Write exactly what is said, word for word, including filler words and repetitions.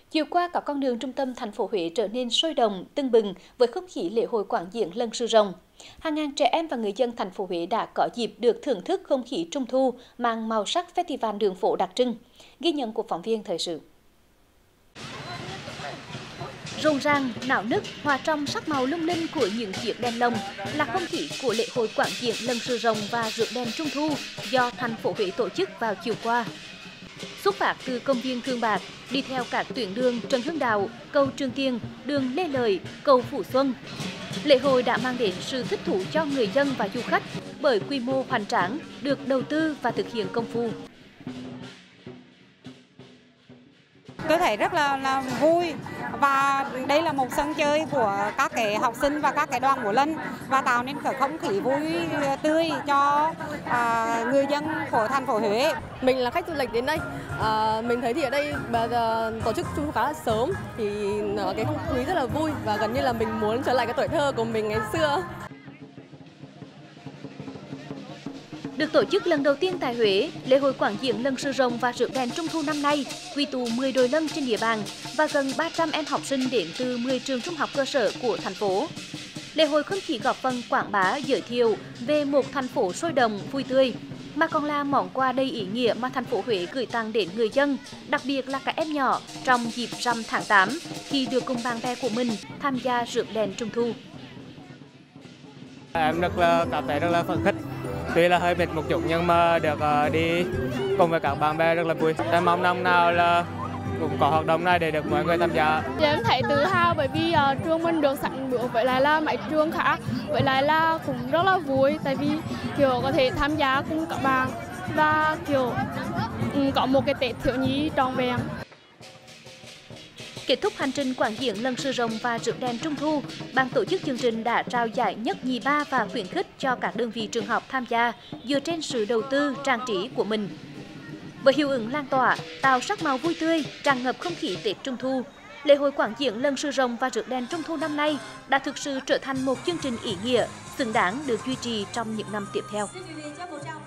Chiều qua, các con đường trung tâm thành phố Huế trở nên sôi động, tưng bừng với không khí lễ hội Quảng Diễn Lân Sư Rồng. Hàng ngàn trẻ em và người dân thành phố Huế đã có dịp được thưởng thức không khí trung thu mang màu sắc festival đường phố đặc trưng. Ghi nhận của phóng viên thời sự. Rộn ràng, náo nức, hòa trong sắc màu lung linh của những chiếc đèn lồng là không khí của lễ hội Quảng Diễn Lân Sư Rồng và rước đèn trung thu do thành phố Huế tổ chức vào chiều qua. Xuất phát từ công viên Thương Bạc, đi theo các tuyến đường Trần Hưng Đạo, cầu Trường Tiền, đường Lê Lợi, cầu Phủ Xuân. Lễ hội đã mang đến sự thích thú cho người dân và du khách bởi quy mô hoành tráng, được đầu tư và thực hiện công phu. Tôi thấy rất là, là vui và đây là một sân chơi của các cái học sinh và các cái đoàn múa lân và tạo nên cái không khí vui tươi cho à, người dân của thành phố Huế. Mình là khách du lịch đến đây, à, mình thấy thì ở đây bây giờ tổ chức trung thu khá là sớm thì cái không khí rất là vui và gần như là mình muốn trở lại cái tuổi thơ của mình ngày xưa. Được tổ chức lần đầu tiên tại Huế, lễ hội Quảng Diễn Lân Sư Rồng và rước đèn trung thu năm nay quy tụ mười đội lân trên địa bàn và gần ba trăm em học sinh đến từ mười trường trung học cơ sở của thành phố. Lễ hội không chỉ góp phần quảng bá giới thiệu về một thành phố sôi động, vui tươi, mà còn là món quà đầy ý nghĩa mà thành phố Huế gửi tặng đến người dân, đặc biệt là các em nhỏ trong dịp rằm tháng tám khi được cùng bạn bè của mình tham gia rước đèn trung thu. Em rất là cảm thấy rất là phấn khích. Tuy là hơi mệt một chút nhưng mà được uh, đi cùng với các bạn bè rất là vui. Em mong năm nào là cũng có hoạt động này để được mọi người tham gia. Em thấy tự hào bởi vì uh, trường mình được sẵn bữa với lại là mấy trường khác, với lại là cũng rất là vui tại vì kiểu có thể tham gia cùng các bạn và kiểu um, có một cái Tết thiếu nhi trọn vẹn. Kết thúc hành trình Quảng Diễn Lân Sư Rồng và rước đèn trung thu, ban tổ chức chương trình đã trao giải nhất nhì ba và khuyến khích cho các đơn vị trường học tham gia dựa trên sự đầu tư trang trí của mình. Với hiệu ứng lan tỏa, tạo sắc màu vui tươi, tràn ngập không khí Tết Trung thu, lễ hội Quảng Diễn Lân Sư Rồng và rước đèn trung thu năm nay đã thực sự trở thành một chương trình ý nghĩa, xứng đáng được duy trì trong những năm tiếp theo.